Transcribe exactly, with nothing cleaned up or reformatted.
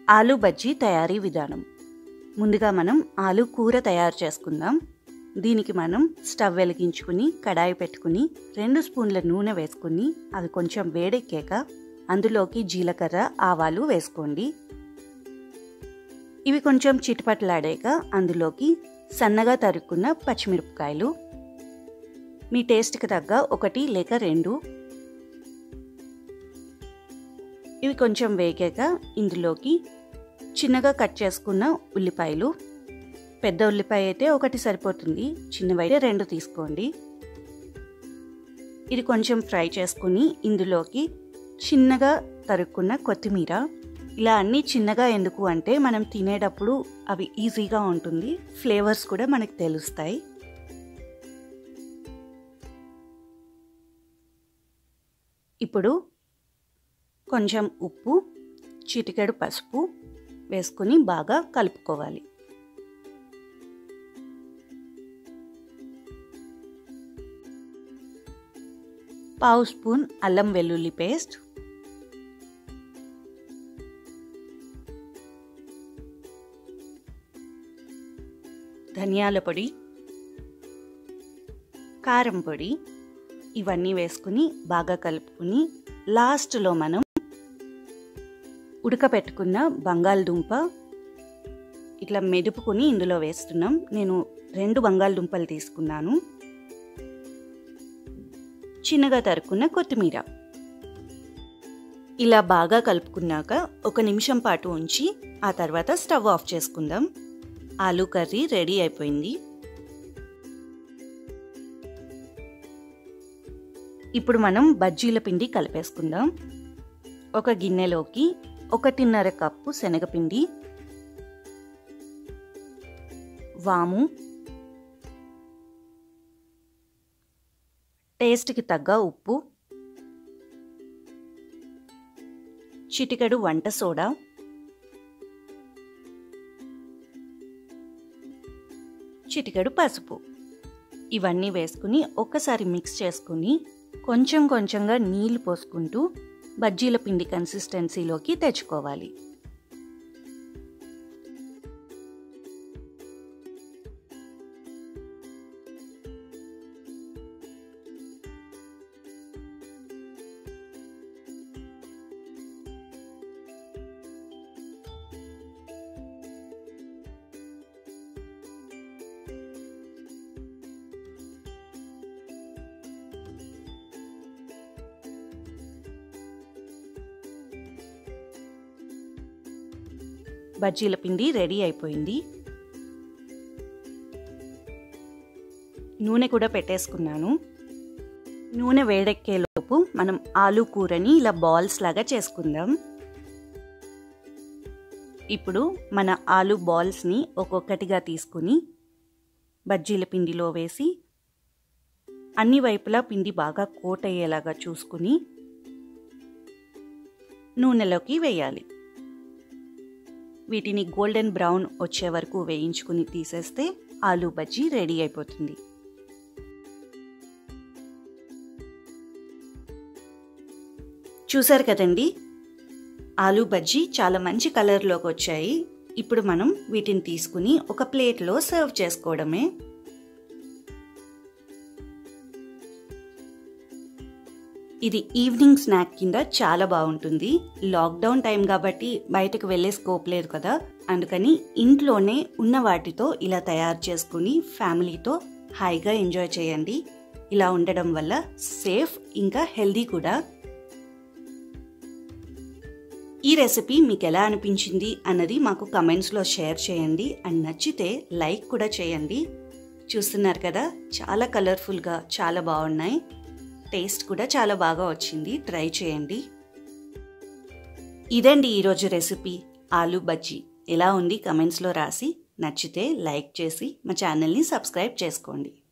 ఆలు బజ్జీ తయారీ విధానం. ముందుగా మనం ఆలు కూర తయారు చేసుకుందాం. దీనికి మనం స్టవ్ వెలిగించుకుని కడాయి పెట్టుకుని రెండు స్పూన్ల నూనె వేసుకుని అది కొంచెం వేడెక్కాక అందులోకి జీలకర్ర ఆవాలు వేసుకోండి. ఇవి కొంచెం చిటపటలాడాక అందులోకి సన్నగా తరుక్కున్న పచ్చిమిరపకాయలు, మీ టేస్ట్కి తగ్గ ఒకటి లేక రెండు, ఇవి కొంచెం వేగాక ఇందులోకి చిన్నగా కట్ చేసుకున్న ఉల్లిపాయలు, పెద్ద ఉల్లిపాయ అయితే ఒకటి సరిపోతుంది, చిన్నవైతే రెండు తీసుకోండి. ఇది కొంచెం ఫ్రై చేసుకుని ఇందులోకి చిన్నగా తరుక్కున్న కొత్తిమీర. ఇలా అన్నీ చిన్నగా ఎందుకు అంటే మనం తినేటప్పుడు అవి ఈజీగా ఉంటుంది, ఫ్లేవర్స్ కూడా మనకు తెలుస్తాయి. ఇప్పుడు కొంచెం ఉప్పు, చిటికెడు పసుపు వేసుకుని బాగా కలుపుకోవాలి. పావు స్పూన్ అల్లం వెల్లుల్లి పేస్ట్, ధనియాల పొడి, కారం పొడి ఇవన్నీ వేసుకుని బాగా కలుపుకుని లాస్ట్లో మనం ఉడకపెట్టుకున్న బంగాళదుంప ఇట్లా మెదుపుకుని ఇందులో వేస్తున్నాం. నేను రెండు బంగాళదుంపలు తీసుకున్నాను. చిన్నగా తరుక్కున్న కొత్తిమీర. ఇలా బాగా కలుపుకున్నాక ఒక నిమిషం పాటు ఉంచి ఆ తర్వాత స్టవ్ ఆఫ్ చేసుకుందాం. ఆలూ కర్రీ రెడీ అయిపోయింది. ఇప్పుడు మనం బజ్జీల పిండి కలిపేసుకుందాం. ఒక గిన్నెలోకి ఒకటిన్నర కప్పు శనగపిండి, వాము, టేస్ట్కి తగ్గ ఉప్పు, చిటికెడు వంట సోడా, చిటికెడు పసుపు ఇవన్నీ వేసుకుని ఒక్కసారి మిక్స్ చేసుకుని కొంచెం కొంచెంగా నీళ్లు పోసుకుంటూ బజ్జీల పిండి కన్సిస్టెన్సీలోకి తెచ్చుకోవాలి. బజ్జీల పిండి రెడీ అయిపోయింది. నూనె కూడా పెట్టేసుకున్నాను. నూనె వేడెక్కేలోపు మనం ఆలు కూరని ఇలా బాల్స్ లాగా చేసుకుందాం. ఇప్పుడు మన ఆలు బాల్స్ని ఒక్కొక్కటిగా తీసుకుని బజ్జీల పిండిలో వేసి అన్ని వైపులా పిండి బాగా కోట్ అయ్యేలాగా చూసుకుని నూనెలోకి వేయాలి. వీటిని గోల్డెన్ బ్రౌన్ వచ్చే వరకు వేయించుకుని తీసేస్తే ఆలూ బజ్జీ రెడీ అయిపోతుంది. చూసారు కదండి, ఆలూ బజ్జీ చాలా మంచి కలర్లోకి వచ్చాయి. ఇప్పుడు మనం వీటిని తీసుకుని ఒక ప్లేట్లో సర్వ్ చేసుకోవడమే. ఇది ఈవినింగ్ స్నాక్ కింద చాలా బాగుంటుంది. లాక్డౌన్ టైం కాబట్టి బయటకు వెళ్ళే స్కోప్ లేదు కదా, అందుకని ఇంట్లోనే ఉన్న వాటితో ఇలా తయారు చేసుకుని ఫ్యామిలీతో హాయిగా ఎంజాయ్ చేయండి. ఇలా ఉండడం వల్ల సేఫ్ ఇంకా హెల్దీ కూడా. ఈ రెసిపీ మీకు ఎలా అనిపించింది అన్నది మాకు కమెంట్స్లో షేర్ చేయండి. అండ్ నచ్చితే లైక్ కూడా చేయండి. చూస్తున్నారు కదా, చాలా కలర్ఫుల్గా చాలా బాగున్నాయి. టేస్ట్ కూడా చాలా బాగా వచ్చింది. ట్రై చేయండి. ఇదండి ఈరోజు రెసిపీ ఆలూ బజ్జీ. ఎలా ఉంది కమెంట్స్లో రాసి, నచ్చితే లైక్ చేసి మా ఛానల్ని సబ్స్క్రైబ్ చేసుకోండి.